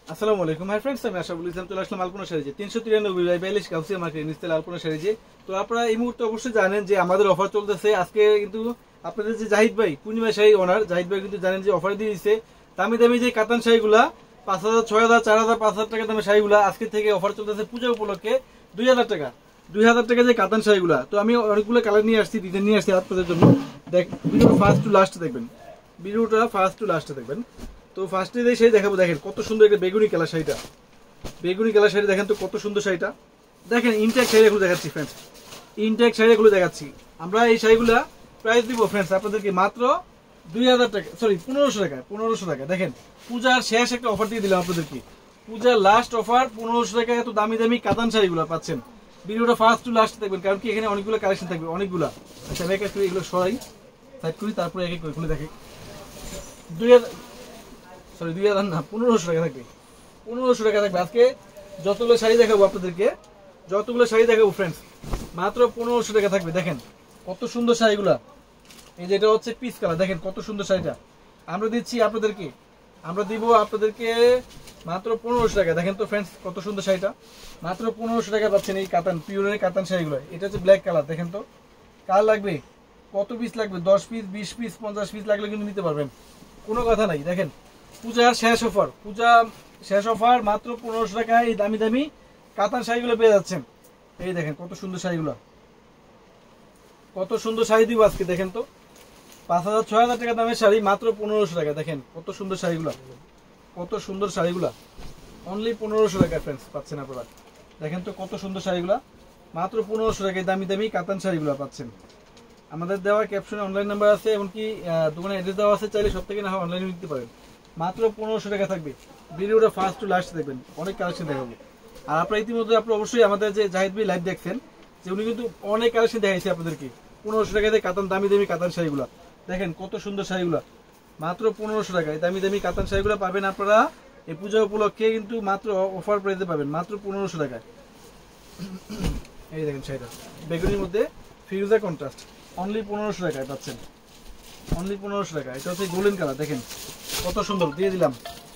আসসালামু আলাইকুম hi friends, আমি আশাফুল ইসলাম চলে আসলাম আলপনা শাড়িজে 393/42 গাউসিয়া মার্কেট নিচতলা আলপনা শাড়িজে। তো আপনারা এই মুহূর্তে অবশ্যই জানেন যে আমাদের অফার চলতেছে আজকে, কিন্তু আপনাদের যে জাহিদ ভাই পূর্ণিমা শাড়ি ওনার জাহিদ ভাই কিন্তু জানেন যে অফার দিয়ে দিচ্ছে দামি দামি যে কাতান শাড়িগুলা 5,000, 6,000, 4,000, 5,000 টাকা দামের শাড়িগুলা আজকে থেকে অফার চলতেছে পূজা উপলক্ষে 2,000 টাকা। 2,000 টাকা যে কাতান শাড়িগুলা। তো আমি অনেকগুলো কালার নিয়ে আসছি, ডিজাইন নিয়ে আসছি আপনাদের জন্য। ভিডিওটা ফার্স্ট টু লাস্ট দেখবেন, ভিডিওটা ফার্স্ট টু লাস্ট দেখবেন। তো ফার্স্টে যে শাড়ি দেখাবো, দেখেন কত সুন্দর একটা বেগুনি কালার শাড়িটা। বেগুনি কালার শাড়ি দেখেন তো কত সুন্দর শাড়িটা। দেখেন ইনটেক শাড়িগুলো দেখাচ্ছি ফ্রেন্ডস, ইনটেক শাড়িগুলো দেখাচ্ছি। আমরা এই শাড়িগুলা প্রাইস দিব ফ্রেন্ডস আপনাদেরকে মাত্র 2,000 টাকা, সরি 1,500 টাকা। 1,500 টাকা। দেখেন পূজার শেষ একটা অফার দিয়ে দিলাম আপনাদেরকে, পূজার লাস্ট অফার 1,500 টাকা। এত দামি দামি কাতান শাড়িগুলো পাচ্ছেন। ভিডিওটা ফার্স্ট টু লাস্ট দেখবেন, কারণ কি এখানে অনেকগুলো কালেকশন থাকবে, অনেকগুলা। আচ্ছা আমি এক এক করে এগুলো সরাই সাইড করি, তারপরে এক এক করে খুলে দেখি। 2,000, সরি 2,000 না, 1,500 টাকা থাকবে। 1,500 টাকা থাকবে। আজকে যতগুলো শাড়ি দেখাবো আপনাদেরকে, যতগুলো শাড়ি দেখাবো ফ্রেন্ডস মাত্র 1,500 টাকা থাকবে। দেখেন কত সুন্দর শাড়িগুলা। এই যে এটা হচ্ছে পিস কালার, দেখেন কত সুন্দর শাড়িটা আমরা দিচ্ছি আপনাদেরকে। আমরা দিব আপনাদেরকে মাত্র 1,500 টাকা। দেখেন তো ফ্রেন্ডস কত সুন্দর শাড়িটা, মাত্র 1,500 টাকা পাচ্ছেন এই কাতান, পিওরের কাতান শাড়িগুলো। এটা হচ্ছে ব্ল্যাক কালার। দেখেন তো কার লাগবে, কত পিস লাগবে, 10 পিস, 20 পিস, 50 পিস লাগলে কিন্তু নিতে পারবেন, কোনো কথা নাই। দেখেন পূজার শেষ অফার, পূজা শেষ অফার, মাত্র 1,500 টাকায় এই দামি দামি কাতান শাড়িগুলো পেয়ে যাচ্ছেন। এই দেখেন কত সুন্দর শাড়িগুলো, কত সুন্দর শাড়ি দিব আজকে। দেখেন তো 5,000, 6,000 টাকা দামের শাড়ি মাত্র 1,500 টাকা। দেখেন কত সুন্দর শাড়িগুলো, কত সুন্দর শাড়িগুলা। অনলি 1,500 টাকা ফ্রেন্ডস পাচ্ছেন আপনারা। দেখেন তো কত সুন্দর শাড়িগুলা, মাত্র 1,500 টাকায় দামি দামি কাতান শাড়িগুলো পাচ্ছেন। আমাদের দেওয়া ক্যাপশনে অনলাইন নাম্বার আছে, এমনকি দোকানে অ্যাড্রেস দেওয়া আছে, চাইলে সব থেকে না হয় অনলাইনে নিতে পারেন। মাত্র 1,500 টাকা থাকবে। ভিডিওটা ফার্স্ট টু লাস্ট দেখবেন, অনেক কালেকশন দেখাবো। আর আপনারা ইতিমধ্যে আপনি অবশ্যই আমাদের যে জাহিদ ভাই লাইভ দেখছেন, যে উনি কিন্তু অনেক কালেকশন দেখাইছে আপনাদেরকে 1,500 টাকাতে কাতান, দামি দামি কাতান শাড়িগুলো। দেখেন কত সুন্দর শাড়িগুলো, মাত্র 1,500 টাকায় দামি দামি কাতান শাড়িগুলো পাবেন আপনারা এই পূজা উপলক্ষে, কিন্তু মাত্র অফার প্রাইসে পাবেন মাত্র 1,500 টাকায়। এই দেখেন শাড়িটা বেগুনির মধ্যে ফিরোজা কন্ট্রাস্ট, অনলি 1,500 টাকায় পাচ্ছেন, অনলি 1,500 টাকা। এটা হচ্ছে গোল্ডেন কালার, দেখেন কত সুন্দর দিয়ে দিলাম।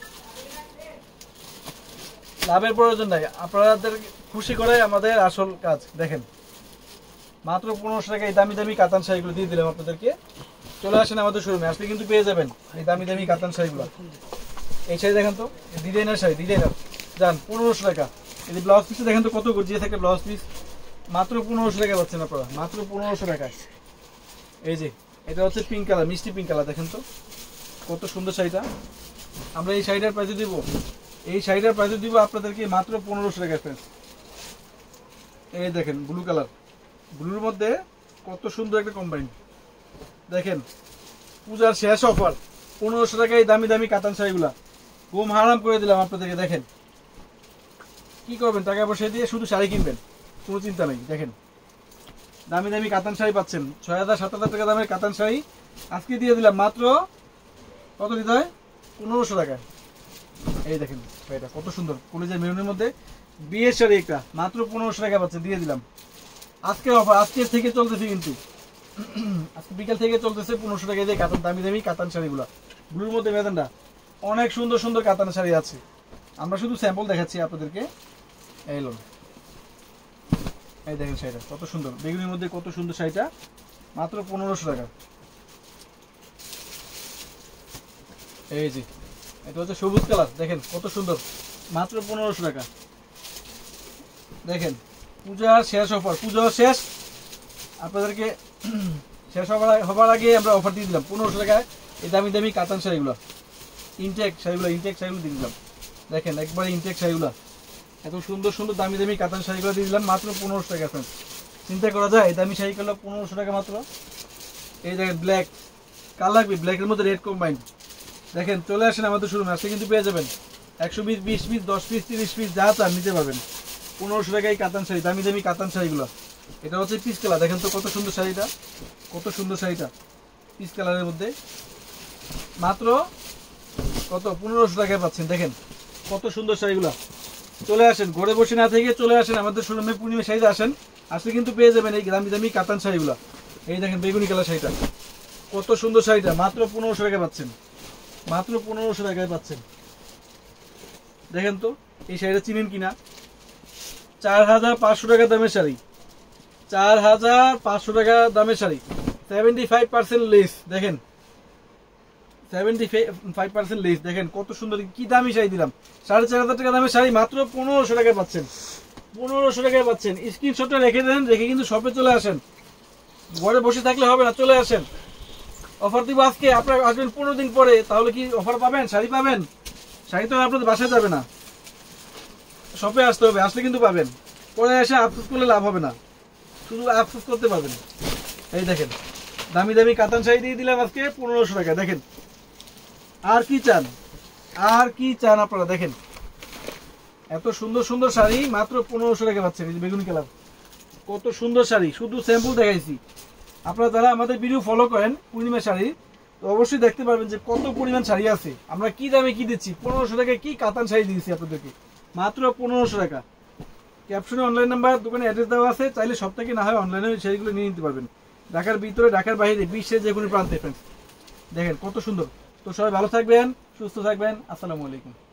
লাভের প্রয়োজন নাই, আপনাদের খুশি করে আমাদের আসল কাজ। দেখেন মাত্র 1,500 টাকা এই দামি দামি কাতান শাড়িগুলো দিয়ে দিলাম আপনাদেরকে। চলে আসেন আমাদের শোরুমে, আসলে কিন্তু পেয়ে যাবেন এই দামি দামি কাতান শাড়িগুলো। এই শাড়ি দেখেন তো, ডিজাইনার শাড়ি, ডিজাইনার যান 1,500 টাকা। এই ব্লাউজ পিস দেখেন তো কত গর্জিয়াস থাকে ব্লাউজ পিস, মাত্র 1,500 টাকা পাচ্ছেন আপনারা, মাত্র 1,500 টাকায়। এই যে এটা হচ্ছে পিঙ্ক কালার, মিষ্টি পিঙ্ক কালার। দেখেন তো কত সুন্দর শাড়িটা। আমরা এই শাড়িটার প্রাইসে দিব, এই শাড়িটার প্রাইসে দিব আপনাদেরকে মাত্র 1,500 টাকা ফ্রেন্ডস। এই দেখেন ব্লু কালার, ব্লুর মধ্যে কত সুন্দর একটা কম্বাইন। দেখেন পূজার শেষ অফার 1,500 টাকায় দামি দামি কাতান শাড়িগুলা ঘুম হারাম করে দিলাম আপনাদেরকে। দেখেন কি করবেন, টাকা পয়সা দিয়ে শুধু শাড়ি কিনবেন, কোনো চিন্তা নেই। দেখেন দামি দামি কাতান শাড়ি পাচ্ছেন, 6,000, 7,000 টাকা দামের কাতান শাড়ি আজকে দিয়ে দিলাম মাত্র কত দিতে হয়, 1,500 টাকায়। এই দেখেন শাড়িটা কত সুন্দর, কলেজের মেরুনের মধ্যে বিয়ের শাড়ি একটা, মাত্র 1,500 টাকা পাচ্ছেন, দিয়ে দিলাম আজকের অফার। আজকের থেকে চলতেছে কিন্তু, আজকে বিকেল থেকে চলতেছে 1,500 টাকা দিয়ে কাতান, দামি দামি কাতান শাড়িগুলো। ব্লুর মধ্যে মেরুনটা অনেক সুন্দর সুন্দর কাতান শাড়ি আছে, আমরা শুধু স্যাম্পল দেখাচ্ছি আপনাদেরকে। এই দেখেন শাড়িটা কত সুন্দর, বেগুনির মধ্যে কত সুন্দর শাড়িটা, মাত্র 1,500 টাকা। এই যে এটা হচ্ছে সবুজ কালার, দেখেন কত সুন্দর, মাত্র 1,500 টাকা। দেখেন পূজার শেষ অফার, পূজা শেষ আপনাদেরকে শেষ হবার আগে আমরা অফার দিয়ে দিলাম 1,500 টাকায় এই দামি দামি কাতান শাড়িগুলো, ইনটেক শাড়িগুলো, ইনটেক শাড়িগুলো দিয়ে দিলাম। দেখেন একবারে ইনটেক শাড়িগুলো, এত সুন্দর সুন্দর দামি দামি কাতান শাড়িগুলো দিয়ে দিলাম মাত্র 1,500 টাকা ফ্রেন্ডস। চিন্তা করা যায় এই দামি শাড়িগুলো 1,500 টাকা মাত্র। এই দেখেন ব্ল্যাক, কার লাগবে, ব্ল্যাকের মধ্যে রেড কম্বাইন্ড। দেখেন চলে আসেন আমাদের শোরুমে, আসলে কিন্তু পেয়ে যাবেন 120, 20 পিস, 10 পিস, 30 পিস যা চান নিতে পারবেন 1,500 টাকায় কাতান শাড়ি, দামি দামি কাতান শাড়িগুলো। এটা হচ্ছে পিস কালার, দেখেন তো কত সুন্দর শাড়িটা, কত সুন্দর শাড়িটা পিস কালারের মধ্যে, মাত্র কত 1,500 টাকায় পাচ্ছেন। দেখেন কত সুন্দর শাড়িগুলো। চলে আসেন, ঘরে বসে না থেকে চলে আসেন আমাদের শোরুমে, পূর্ণিমা শাড়িতে আসেন, আসলে কিন্তু পেয়ে যাবেন এই দামি দামি কাতান শাড়িগুলো। এই দেখেন বেগুনি কালার শাড়িটা, কত সুন্দর শাড়িটা, মাত্র 1,500 টাকায় পাচ্ছেন, মাত্র 1,500 টাকায় পাচ্ছেন। দেখেন তো এই শাড়িটা চিনেন কিনা, 4500 টাকা দামের শাড়ি, 4500 টাকা দামের শাড়ি, 75% লেস। দেখেন 75% লেস, দেখেন কত সুন্দর, কি দামি শাড়ি দিলাম। 4500 টাকা দামের শাড়ি মাত্র 1500 টাকায় পাচ্ছেন, 1500 টাকায় পাচ্ছেন। স্ক্রিনশটটা রেখে দেন, রেখে কিন্তু শপে চলে আসেন, ঘরে বসে থাকলে হবে না, চলে আসেন। অফার দিব আজকে, আপনারা আসবেন 15 দিন পরে, তাহলে কি অফার পাবেন, শাড়ি পাবেন? শাড়ি তো আপনাদের বাসায় যাবে না, শপে আসতে হবে, আসলে কিন্তু পাবেন। পরে এসে আফসোস করলে লাভ হবে না, শুধু আফসোস করতে পারবেন। এই দেখেন দামি দামি কাতান শাড়ি দিয়ে দিলাম আজকে 1500 টাকা। দেখেন আর কি চান, আর কি চান আপনারা? দেখেন এত সুন্দর সুন্দর শাড়ি মাত্র 1500 টাকা পাচ্ছেন। এই যে বেগুনি কালার, কত সুন্দর শাড়ি, শুধু স্যাম্পল দেখাইছি। আপনারা যারা আমাদের ভিডিও ফলো করেন পূর্ণিমা শাড়ি, তো অবশ্যই দেখতে পারবেন যে কত পরিমাণ শাড়ি আছে, আমরা কি দামে কি দিচ্ছি। 1500 টাকায় কি কাতান শাড়ি দিয়েছি আপনাদেরকে, মাত্র 1500 টাকা। ক্যাপশনে অনলাইন নাম্বার, দোকানে অ্যাড্রেস দেওয়া আছে, চাইলে সব থেকে না হয় অনলাইনে শাড়িগুলো নিয়ে নিতে পারবেন, ঢাকার ভিতরে ঢাকার বাইরে বিশ্বের যে কোনো প্রান্তে। দেখেন কত সুন্দর। তো সবাই ভালো থাকবেন, সুস্থ থাকবেন, আসসালামু আলাইকুম।